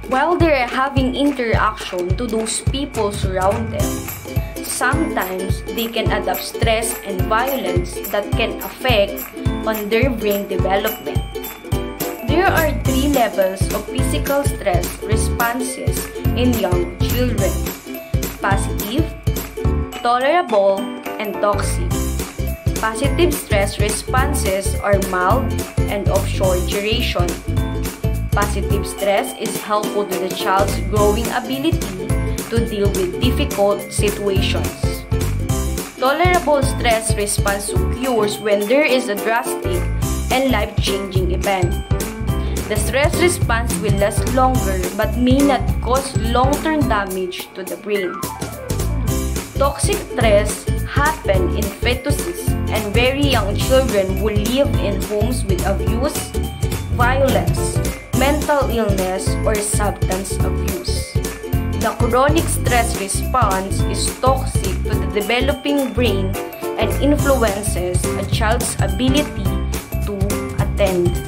while they're having interaction to those people surround them. Sometimes they can adopt stress and violence that can affect on their brain development. There are 3 levels of physical stress responses in young children: positive, tolerable, and toxic. Positive stress responses are mild and of short duration. Positive stress is helpful to the child's growing ability to deal with difficult situations. Tolerable stress response occurs when there is a drastic and life-changing event. The stress response will last longer but may not cause long-term damage to the brain. Toxic stress happens in fetuses and very young children who live in homes with abuse, violence, mental illness, or substance abuse. The chronic stress response is toxic to the developing brain and influences a child's ability to attend.